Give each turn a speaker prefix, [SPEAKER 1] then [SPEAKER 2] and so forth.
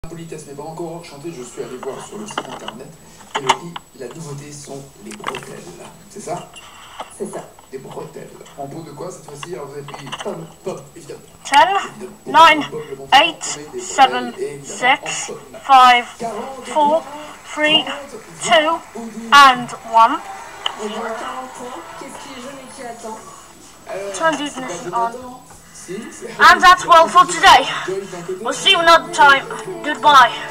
[SPEAKER 1] La politesse n'est pas encore chantée, je suis allé voir sur le site internet. Et la nouveauté sont les bretelles. C'est ça?
[SPEAKER 2] C'est ça.
[SPEAKER 1] Des bretelles. En pot de quoi cette fois-ci? Alors vous avez pris pomme, évidemment.
[SPEAKER 3] 10, 9, 8, 7, 6, 5, 4, 3, 2, and 1.
[SPEAKER 2] On est à 40 points. Qu'est-ce qui est jaune et qui attend?
[SPEAKER 3] Turn the ignition on. And that's well for today. We'll see you another time. Goodbye.